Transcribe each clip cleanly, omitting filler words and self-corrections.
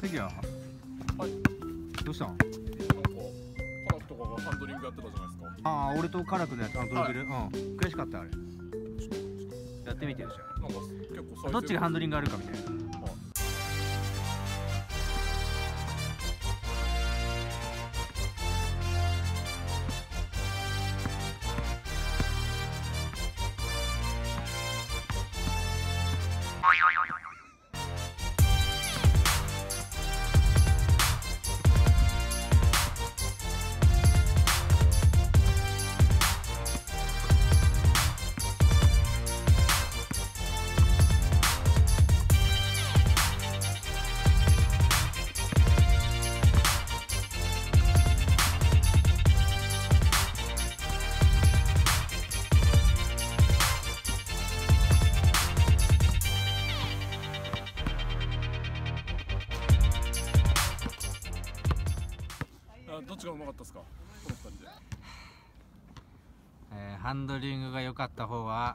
きや。 はい。 どうしたん？ なんかカラクとかがハンドリングやってたじゃないですか。 ああ、俺とカラクのやつ、ドリブル、悔しかったあれ。やってみてるじゃなんか結構ん。どっちがハンドリングあるかみたいな。 どっちがうまかったですか、この2人で。 ハンドリングが良かった方は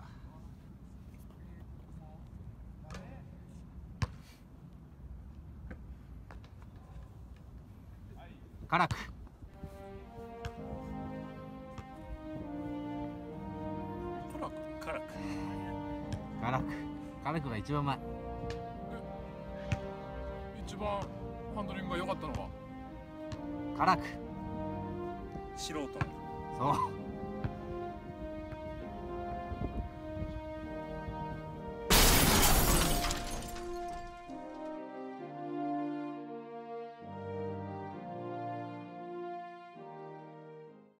カラク。 カラクカラクが一番うまい。 一番ハンドリングが良かったのはカラク。 素人。 そう。